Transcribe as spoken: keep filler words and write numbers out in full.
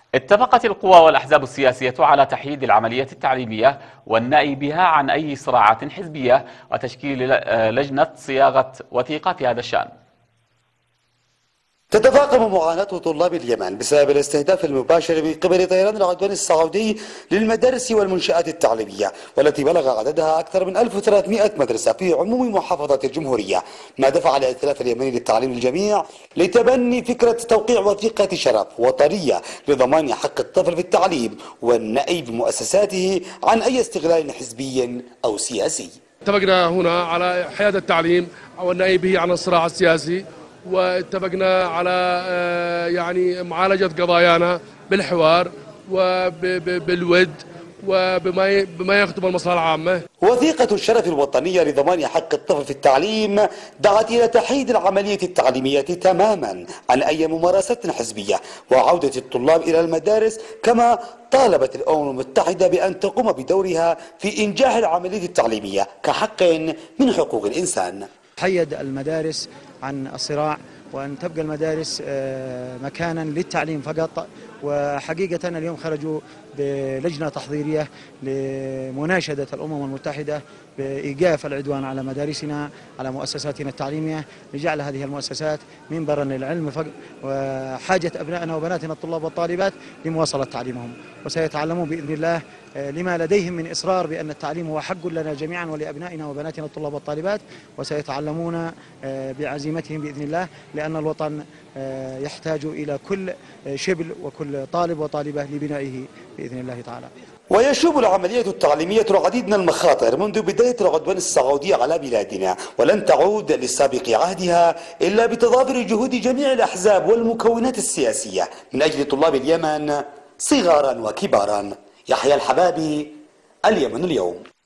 اتفقت القوى والأحزاب السياسية على تحييد العملية التعليمية والنأي بها عن أي صراعات حزبية وتشكيل لجنة صياغة وثيقة في هذا الشأن. تتفاقم معاناة طلاب اليمن بسبب الاستهداف المباشر من قبل طيران العدوان السعودي للمدارس والمنشآت التعليمية، والتي بلغ عددها أكثر من ألف وثلاثمئة مدرسة في عموم محافظات الجمهورية، ما دفع الائتلاف اليمني للتعليم للجميع لتبني فكرة توقيع وثيقة شرف وطنية لضمان حق الطفل في التعليم والنأي بمؤسساته عن أي استغلال حزبي أو سياسي. اتفقنا هنا على حياد التعليم والنأي به عن الصراع السياسي، واتفقنا على يعني معالجة قضايانا بالحوار وبالود وبما بما يخدم المصلحة العامة. وثيقة الشرف الوطنية لضمان حق الطفل في التعليم دعت إلى تحييد العملية التعليمية تماما عن أي ممارسات حزبية وعودة الطلاب إلى المدارس، كما طالبت الأمم المتحدة بأن تقوم بدورها في إنجاح العملية التعليمية كحق من حقوق الإنسان. حيد المدارس عن الصراع، وأن تبقى المدارس مكانا للتعليم فقط. وحقيقة اليوم خرجوا بلجنة تحضيرية لمناشدة الأمم المتحدة بإيقاف العدوان على مدارسنا، على مؤسساتنا التعليمية، لجعل هذه المؤسسات منبرا للعلم فقط، وحاجة أبنائنا وبناتنا الطلاب والطالبات لمواصلة تعليمهم، وسيتعلمون بإذن الله لما لديهم من إصرار بأن التعليم هو حق لنا جميعا ولأبنائنا وبناتنا الطلاب والطالبات، وسيتعلمون بعزيمتهم بإذن الله، لأن الوطن يحتاج إلى كل شبل وكل طالب وطالبة لبنائه بإذن الله تعالى. ويشوب العملية التعليمية العديد من المخاطر منذ بداية العدوان السعودي على بلادنا، ولن تعود لسابق عهدها إلا بتضافر جهود جميع الأحزاب والمكونات السياسية من أجل طلاب اليمن صغارا وكبارا. يحيى الحبابي، اليمن اليوم.